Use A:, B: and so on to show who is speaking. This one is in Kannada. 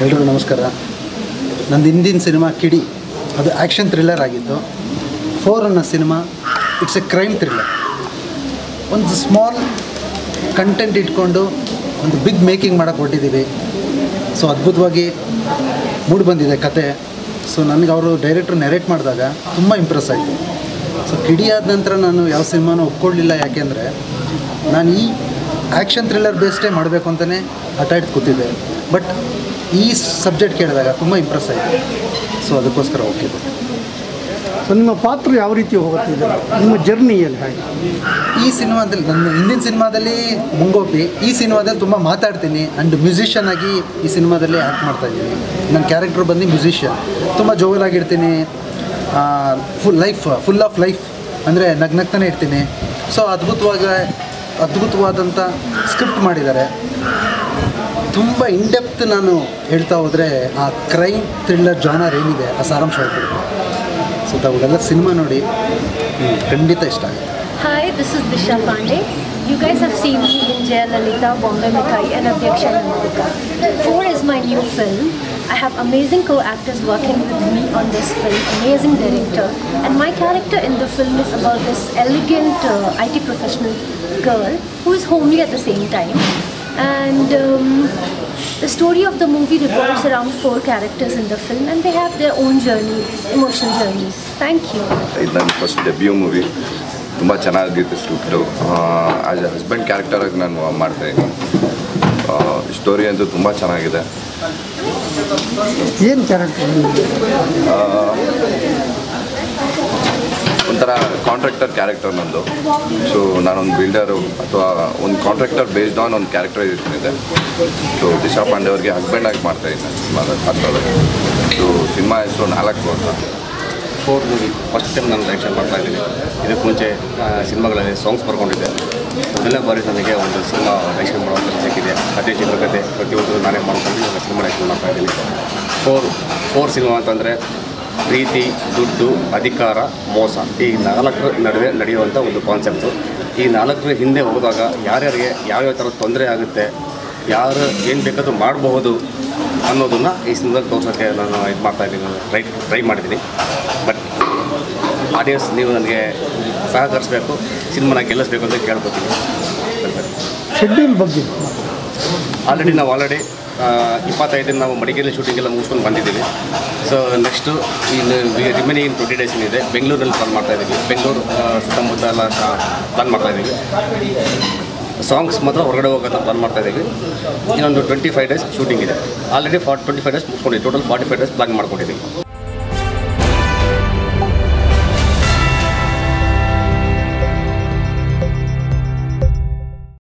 A: ಎಲ್ರಿಗೂ ನಮಸ್ಕಾರ. ನಂದು ಹಿಂದಿನ ಸಿನಿಮಾ ಕಿಡಿ ಅದು ಆ್ಯಕ್ಷನ್ ಥ್ರಿಲ್ಲರ್ ಆಗಿತ್ತು. 4 ಅನ್ನೋ cinema it's a crime thriller. ಒಂದು ಸ್ಮಾಲ್ ಕಂಟೆಂಟ್ ಇಟ್ಕೊಂಡು ಒಂದು ಬಿಗ್ ಮೇಕಿಂಗ್ ಮಾಡೋಕ್ಕೆ ಹೊರಟಿದ್ದೀವಿ. ಸೊ ಅದ್ಭುತವಾಗಿ ಮೂಡಿ ಬಂದಿದೆ ಕತೆ. ಸೊ ನನಗೆ ಅವರು ಡೈರೆಕ್ಟ್ರು ನೆರೇಟ್ ಮಾಡಿದಾಗ ತುಂಬ ಇಂಪ್ರೆಸ್ ಆಯಿತು. ಸೊ ಕಿಡಿ ಆದ ನಂತರ ನಾನು ಯಾವ ಸಿನಿಮಾನೂ ಒಪ್ಕೊಳ್ಳಿಲ್ಲ, ಯಾಕೆಂದರೆ ನಾನು ಈ ಆ್ಯಕ್ಷನ್ ಥ್ರಿಲ್ಲರ್ ಬೇಸ್ಡೇ ಮಾಡಬೇಕು ಅಂತಲೇ ಹಠ ಕೂತಿದ್ದೆ. ಬಟ್ ಈ ಸಬ್ಜೆಕ್ಟ್ ಕೇಳಿದಾಗ ತುಂಬ ಇಂಪ್ರೆಸ್ ಆಯಿತು. ಸೊ ಅದಕ್ಕೋಸ್ಕರ ಓಕೆ.
B: ಸೊ ನಿಮ್ಮ ಪಾತ್ರ ಯಾವ ರೀತಿ ಹೋಗುತ್ತಿದೆ, ನಿಮ್ಮ ಜರ್ನಿಯಲ್ಲಿ ಹಾಗೆ?
A: ಈ ಸಿನಿಮಾದಲ್ಲಿ ನನ್ನ ಹಿಂದಿನ ಸಿನಿಮಾದಲ್ಲಿ ಮುಂಗೋಪಿ, ಈ ಸಿನಿಮಾದಲ್ಲಿ ತುಂಬ ಮಾತಾಡ್ತೀನಿ ಆ್ಯಂಡ್ ಮ್ಯೂಸಿಷಿಯನ್ ಆಗಿ ಈ ಸಿನಿಮಾದಲ್ಲಿ ಆ್ಯಕ್ಟ್ ಮಾಡ್ತಾಯಿದ್ದೀನಿ. ನನ್ನ ಕ್ಯಾರೆಕ್ಟರ್ ಬಂದು ಮ್ಯೂಸಿಷಿಯನ್. ತುಂಬ ಜೋವಲಾಗಿರ್ತೀನಿ, ಫುಲ್ ಆಫ್ ಲೈಫ್ ಅಂದರೆ ನಗ್ನಗ್ತಾನೆ ಇರ್ತೀನಿ. ಸೊ ಅದ್ಭುತವಾದಂಥ ಸ್ಕ್ರಿಪ್ಟ್ ಮಾಡಿದ್ದಾರೆ. ತುಂಬ ಇನ್ಡೆಪ್ತ್ ನಾನು ಹೇಳ್ತಾ ಹೋದರೆ ಆ ಕ್ರೈಮ್ ಥ್ರಿಲ್ಲರ್ ಜಾನರ್ ಏನಿದೆ ಆ ಸಾರಾಂಶ ಹೇಳ್ತೀನಿ. ಸೊ ತಾವೆಲ್ಲ ಸಿನಿಮಾ ನೋಡಿ ಖಂಡಿತ ಇಷ್ಟ ಆಗುತ್ತೆ.
C: Hi, this is Disha Pandey. You guys have seen me in Jayalalitha, Bombay Mithai and Adyaksha Namika. 4 is my new film. I have amazing co-actors working with me on this film, amazing director. And my character in the film is about this elegant IT professional girl who is homely at the same time. And the story of the movie revolves around 4 characters in the film and they have their own journey, emotional journeys. Thank you.
D: ಇದು ನನ್ನ ಫಸ್ಟ್ ಡೆಬ್ಯೂ ಮೂವಿ. ತುಂಬ ಚೆನ್ನಾಗಿತ್ತು ಸ್ಕ್ರಿಪ್ಟು. ಆ್ಯಸ್ ಎ ಹಸ್ಬೆಂಡ್ ಕ್ಯಾರೆಕ್ಟರಾಗಿ ನಾನು ಮಾಡ್ತಾಯಿದ್ದೀನಿ. ಸ್ಟೋರಿ ಅಂತೂ ತುಂಬ ಚೆನ್ನಾಗಿದೆ.
B: ಏನು ಕ್ಯಾರೆಕ್ಟರ್?
D: ಒಂಥರ ಕಾಂಟ್ರಾಕ್ಟರ್ ಕ್ಯಾರೆಕ್ಟರ್ ನಂದು. ಸೊ ನಾನೊಂದು ಬಿಲ್ಡರು ಅಥವಾ ಒಂದು ಕಾಂಟ್ರಾಕ್ಟರ್ ಬೇಸ್ಡ್ ಆನ್ ಒಂದು ಕ್ಯಾರೆಕ್ಟರೈಸೇಷನ್ ಇದೆ. ಸೊ ದಿಶಾ ಪಾಂಡೆ ಅವ್ರಿಗೆ ಹಸ್ಬೆಂಡಾಗಿ ಮಾಡ್ತಾಯಿದ್ದೆ ಸಿನಿಮಾದಲ್ಲಿ. ಸೊ ಸಿನಿಮಾ ಹೆಸರು 4 ಅಂತ.
E: 4 ಮೂವಿ ಫಸ್ಟ್ ಟೈಮ್ ನಾನು ಡೈರೆಕ್ಷನ್ ಮಾಡ್ತಾಯಿದ್ದೀನಿ. ಇದಕ್ಕೆ ಮುಂಚೆ ಸಿನಿಮಾಗಳಲ್ಲಿ ಸಾಂಗ್ಸ್ ಬರ್ಕೊಂಡಿದ್ದೆ. ಮೊದಲನೇ ಬಾರಿ ನನಗೆ ಒಂದು ಸಿನಿಮಾ ಡೈರೆಕ್ಷನ್ ಮಾಡೋ ಕೆಲಸ ಸಿಕ್ಕಿದೆ. ಅದೇ ಚಿತ್ರಕಥೆ ಪ್ರತಿಯೊಂದು ನಾನೇ ಮಾಡ್ಕೊಂಡು ಇವಾಗ ಸಿನಿಮಾ ಡೈರೆಕ್ಷನ್ ಮಾಡ್ತಾಯಿದ್ದೀನಿ. 4 ಸಿನಿಮಾ ಅಂತಂದರೆ ಪ್ರೀತಿ, ದುಡ್ಡು, ಅಧಿಕಾರ, ಮೋಸ, ಈ 4 ನಡುವೆ ನಡೆಯುವಂಥ ಒಂದು ಕಾನ್ಸೆಪ್ಟು. ಈ 4 ಹಿಂದೆ ಹೋದಾಗ ಯಾರ್ಯಾರಿಗೆ ಯಾವ್ಯಾವ ಥರ ತೊಂದರೆ ಆಗುತ್ತೆ, ಯಾರು ಏನು ಬೇಕಾದರೂ ಮಾಡಬಹುದು ಅನ್ನೋದನ್ನು ಈ ಸಿನಿಮಾದಲ್ಲಿ ತೋರ್ಸೋಕ್ಕೆ ನಾನು ಇದು ಮಾಡ್ತಾಯಿದ್ದೀನಿ, ಟ್ರೈ ಮಾಡಿದ್ದೀನಿ. ಬಟ್ ಆಡಿಯನ್ಸ್ ನೀವು ನನಗೆ ಸಹಕರಿಸಬೇಕು, ಸಿನಿಮಾನ ಗೆಲ್ಲಿಸಬೇಕು ಅಂತ ಕೇಳ್ಕೊತೀನಿ.
B: ಶೆಡ್ಯೂಲ್ ಬಗ್ಗೆ
E: ಆಲ್ರೆಡಿ 25 ನಾವು ಮಡಿಕೇರಿ ಶೂಟಿಂಗ್ ಎಲ್ಲ ಮುಗಿಸ್ಕೊಂಡು ಬಂದಿದ್ದೀವಿ. ಸೊ ನೆಕ್ಸ್ಟು ಇನ್ನು ರಿಮೈನಿಂಗ್ 20 ಡೇಸ್ ಏನಿದೆ ಬೆಂಗಳೂರಲ್ಲಿ ಪ್ಲಾನ್ ಮಾಡ್ತಾಯಿದ್ದೀವಿ. ಬೆಂಗಳೂರು ಸುತ್ತಮುತ್ತ ಎಲ್ಲ ಪ್ಲಾನ್ ಮಾಡ್ತಾಯಿದ್ದೀವಿ. ಸಾಂಗ್ಸ್ ಮಾತ್ರ ಹೊರಗಡೆ ಹೋಗೋಂಥ ಪ್ಲಾನ್ ಮಾಡ್ತಾಯಿದ್ದೀವಿ. ಇನ್ನೊಂದು 25 ಡೇಸ್ ಶೂಟಿಂಗ್ ಇದೆ. ಆಲ್ರೆಡಿ 25 ಡೇಸ್ ಮುಗಿಸ್ಕೊಂಡಿದ್ದೀವಿ. ಟೋಟಲ್ 45 ಡೇಸ್ ಪ್ಲಾನ್ ಮಾಡ್ಕೊಂಡಿದ್ದೀವಿ.